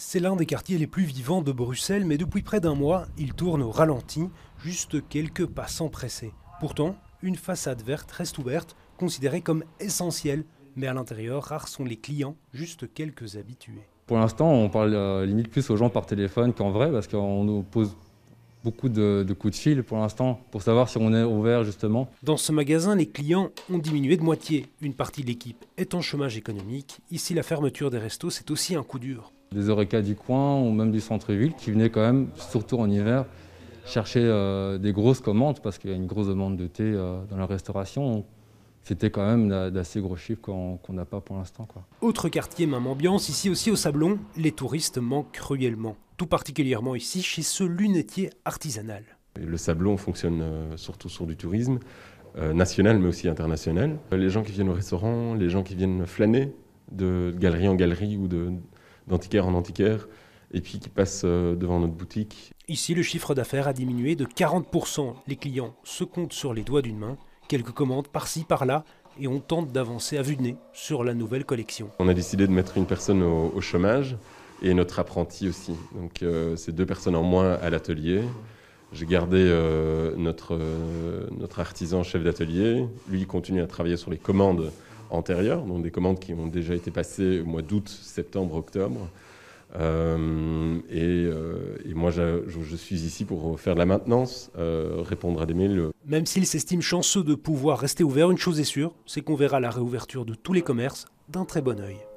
C'est l'un des quartiers les plus vivants de Bruxelles, mais depuis près d'un mois, il tourne au ralenti, juste quelques passants pressés. Pourtant, une façade verte reste ouverte, considérée comme essentielle, mais à l'intérieur, rares sont les clients, juste quelques habitués. Pour l'instant, on parle limite plus aux gens par téléphone qu'en vrai, parce qu'on nous pose beaucoup de coups de fil pour l'instant, pour savoir si on est ouvert justement. Dans ce magasin, les clients ont diminué de moitié. Une partie de l'équipe est en chômage économique. Ici, la fermeture des restos, c'est aussi un coup dur. Des Horeca du coin ou même du centre-ville qui venaient quand même, surtout en hiver, chercher des grosses commandes, parce qu'il y a une grosse demande de thé dans la restauration. C'était quand même d'assez gros chiffres qu'on n'a pas pour l'instant, quoi. Autre quartier, même ambiance, ici aussi au Sablon, les touristes manquent cruellement. Tout particulièrement ici, chez ce lunetier artisanal. Le Sablon fonctionne surtout sur du tourisme, national mais aussi international. Les gens qui viennent au restaurant, les gens qui viennent flâner de galerie en galerie ou d'antiquaire en antiquaire, et puis qui passent devant notre boutique. Ici, le chiffre d'affaires a diminué de 40%. Les clients se comptent sur les doigts d'une main. Quelques commandes par-ci, par-là, et on tente d'avancer à vue de nez sur la nouvelle collection. On a décidé de mettre une personne au chômage et notre apprenti aussi. Donc c'est 2 personnes en moins à l'atelier. J'ai gardé notre artisan chef d'atelier. Lui, il continue à travailler sur les commandes antérieures, donc des commandes qui ont déjà été passées au mois d'août, septembre, octobre. Et moi, je suis ici pour faire de la maintenance, répondre à des mails. Même s'il s'estime chanceux de pouvoir rester ouvert, une chose est sûre, c'est qu'on verra la réouverture de tous les commerces d'un très bon œil.